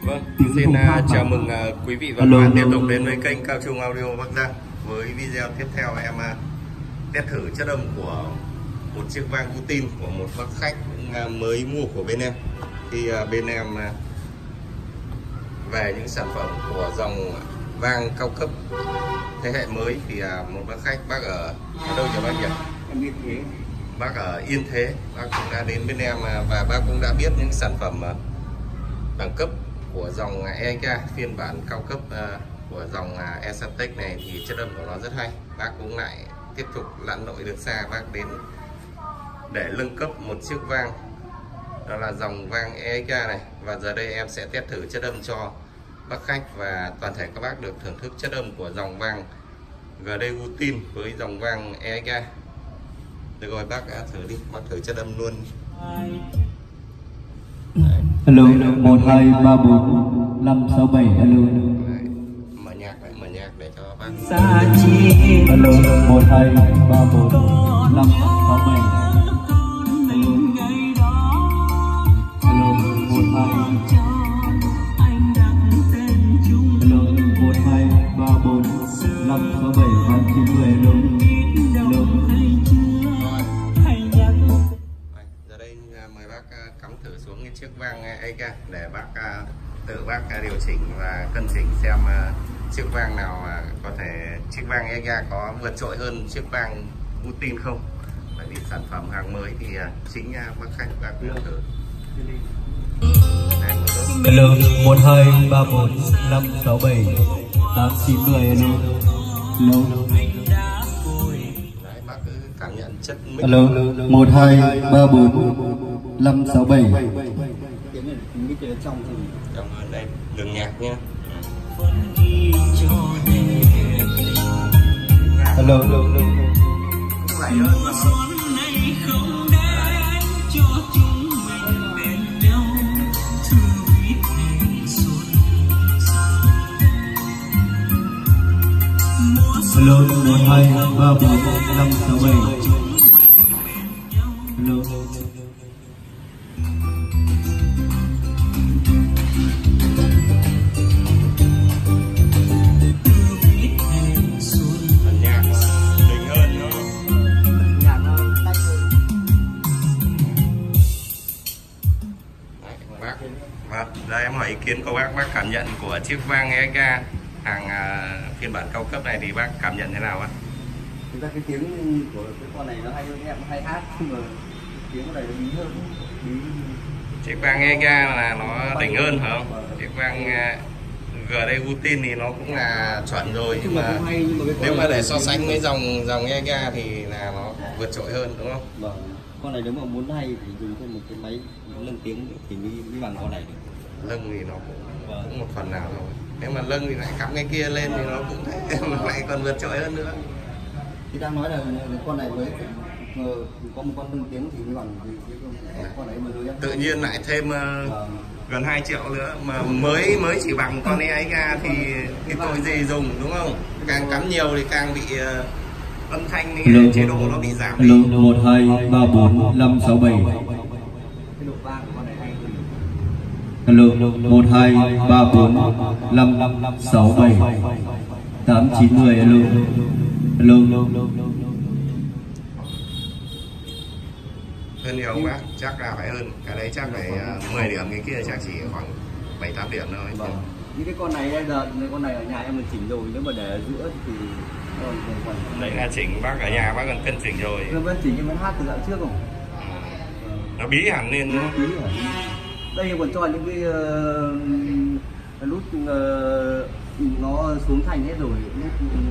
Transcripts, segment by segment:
Vâng, xin chào mừng quý vị và các bạn tiếp tục đến với kênh Cao Trung Audio Bắc Giang. Với video tiếp theo em test thử chất âm của một chiếc vang Gutin của một bác khách mới mua của bên em. Thì bên em về những sản phẩm của dòng vang cao cấp thế hệ mới thì một bác khách, bác ở đâu nhỉ bác nhỉ? Em biết thế. Bác ở Yên Thế, bác cũng đã đến bên em và bác cũng đã biết những sản phẩm đẳng cấp của dòng EK phiên bản cao cấp của dòng Esatech này thì chất âm của nó rất hay. Bác cũng lại tiếp tục lặn lội được xa, bác đến để nâng cấp một chiếc vang, đó là dòng vang EK này. Và giờ đây em sẽ test thử chất âm cho bác khách và toàn thể các bác được thưởng thức chất âm của dòng vang GD Gutin với dòng vang EK. Được rồi, bác thử đi, bác thử chất âm luôn. Hello, 1, 2, 3, 4, 5, 6, 7, hello. Mở nhạc để cho bác. Hello, 1, 2, 3, 4, 5, 6, 7. Hello, 1, 2, 3, 4, 5, 6, 7, 8, 9, 10, hello. Giờ đây mời bác cắm thử xuống cái chiếc vang EK để bác tự bác điều chỉnh và cân chỉnh xem chiếc vang nào có thể, chiếc vang EK có vượt trội hơn chiếc vang Gutin không. Bởi vì sản phẩm hàng mới thì chính bác khách bác cũng thử. Hello, 1, 2, 3, 4, 5, 6, 7, 8, 9, 10, hello. Hello. Đấy, bác cứ cảm nhận chất mic. Hello, 1, 2, 3, 4, 5, 6, 7. Trong đây, đường nhạc nhé. Hello. Hello, 1, 2, 3, 4, 5, 6, 7. Hello. Nhạc đỉnh hơn đúng không? Nhạc nó tách hơn. Đấy, bác. Và đây em hỏi ý kiến của bác cảm nhận của chiếc vang EK hàng phiên bản cao cấp này thì bác cảm nhận thế nào ạ? Thực ra cái tiếng của cái con này nó hay hơn, em hay hát nhưng mà tiếng của này nó bí hơn. Chiếc vang EK là nó đỉnh hơn phải không? Chiếc vang GD Gutin thì nó cũng là chuẩn rồi, nhưng mà nếu mà để so sánh với dòng EK thì là nó vượt trội hơn đúng không? Vâng. Con này nếu mà muốn hay thì dùng thêm một cái máy nâng tiếng thì mới bằng con này được. Lưng thì nó cũng một phần nào rồi. Nếu mà lưng thì lại cắm cái kia lên thì nó cũng lại còn vượt trội hơn nữa. Thì đang nói là con này mới có một con nâng tiếng thì mới bằng con này mà rồi em. Tự nhiên lại thêm gần 2 triệu nữa mà mới chỉ bằng con EK thì cái tội gì dùng đúng không? Càng cắm nhiều thì càng bị âm thanh chế độ nó bị giảm đi. Hello, 1, 2, 3, 4, 5, 6, 7. Cái độ vang của con này hay hơn. Hello, 1, 2, 3, 4, 5, 6, 7, 8, 9, 10, hello. Hello. Hơn nhiều bác, chắc là phải hơn. Cái đấy chắc phải 10 điểm, cái kia chắc chỉ khoảng 7-8 điểm thôi. Vâng. Những cái con này giờ con này ở nhà em mình chỉnh rồi, nếu mà để ở giữa thì còn đấy là chỉnh, bác ở nhà bác còn cân chỉnh rồi. vẫn chỉnh em vẫn hát từ đoạn trước không? Nó bí hẳn lên đúng không? Bí hẳn. Đây còn cho những cái nút nó xuống thành hết rồi, nút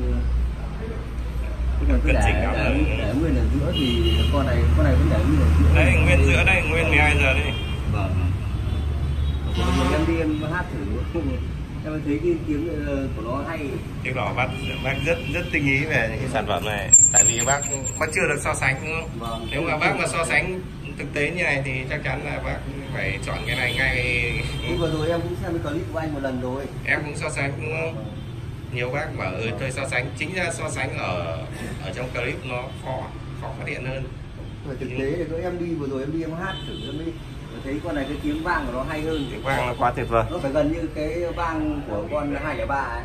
còn cứ để nguyên ở giữa thì con này vẫn để nguyên ở giữa. Đây nguyên giữa đây, nguyên 12 giờ đây. Vâng. Em đi em hát thử em thấy cái tiếng của nó hay. Tiếng đó bác rất tinh ý về những cái sản phẩm này, tại vì bác chưa được so sánh đúng không? Vâng. Nếu mà bác mà so sánh thực tế như này thì chắc chắn là bác phải chọn cái này ngay. Vừa rồi em cũng xem cái clip của anh một lần rồi. Em cũng so sánh đúng không? Nhiều bác bảo tôi so sánh, chính ra so sánh ở trong clip nó khó phát hiện hơn. Mà thực tế thì em đi vừa rồi em đi em hát thử em mới thấy con này cái tiếng vang của nó hay hơn. Tiếng vang nó quá tuyệt vời. Nó phải gần như cái vang của con 203 ấy.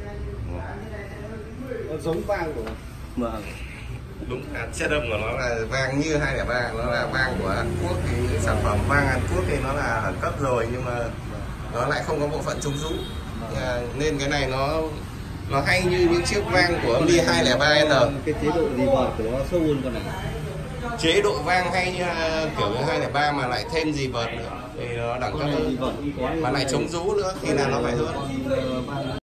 Nó giống vang của Vâng. Đúng, chất âm của nó là vang như 203, nó là vang của Hàn Quốc. Thì sản phẩm vang Hàn Quốc thì nó là đẳng cấp rồi, nhưng mà nó lại không có bộ phận chống rũ. Nên cái này nó hay như những chiếc vang của Mi 203N. Cái chế độ reverb của nó sâu hơn con này. Chế độ vang hay như kiểu như 203 mà lại thêm reverb nữa thì nó đẳng cấp hơn, mà lại chống rũ nữa thì là nó phải hơn.